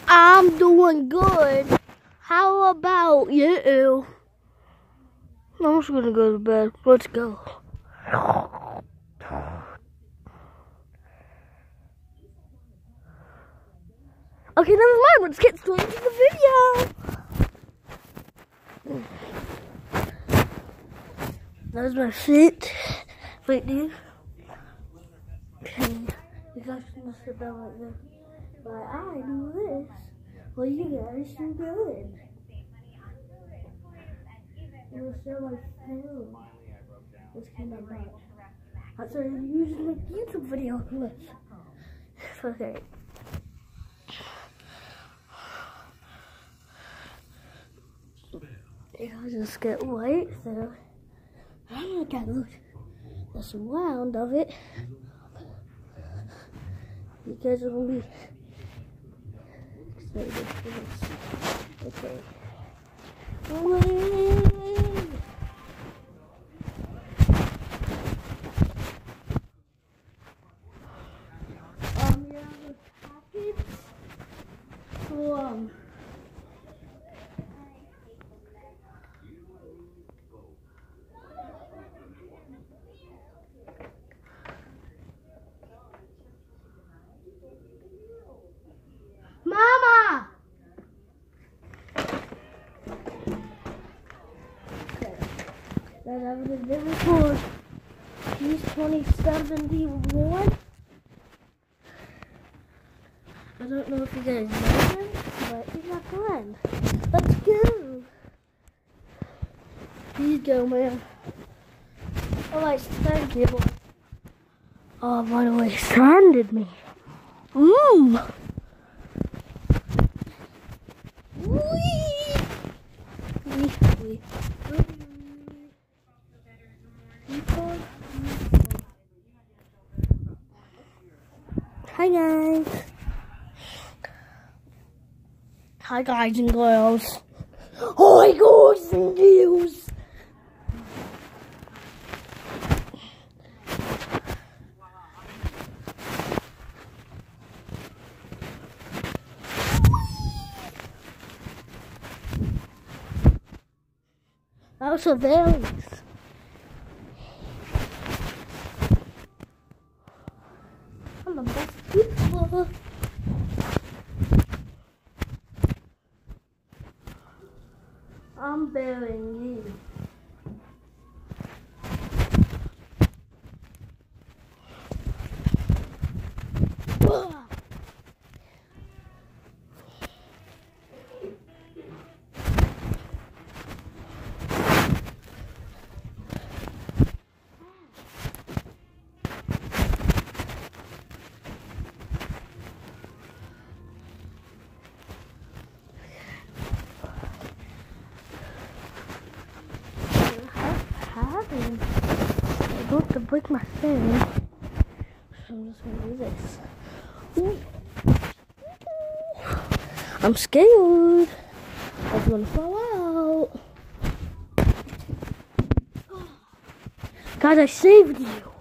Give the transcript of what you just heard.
I'm doing good. How about you? I'm just gonna go to bed. Let's go. Okay, never mind. Let's get straight into the video. That's my feet. Wait, dude. Okay. You guys can sit down like this. But I do this. Well, you guys do good. It was so much fun. This came out bad. That's why I'm using a YouTube video for this. Okay. I'll just get white, so I'm gonna get the surround of it. You guys are gonna be excited for this. Okay. You have a package from Mama! Okay. That was a Liverpool Peace 2071. I don't know if you guys know him, but he's my friend. Let's go! Here you go, man. Alright, thank you. Oh, by the way, he stranded me. Wee! Hi guys. Hi guys and girls. Oh my god, and girls. That was surveillance. I'm the best people. I'm burying you. I got to break my phone, so I'm just gonna do this. Ooh. I'm scared. I'm gonna fall out. Guys, I saved you.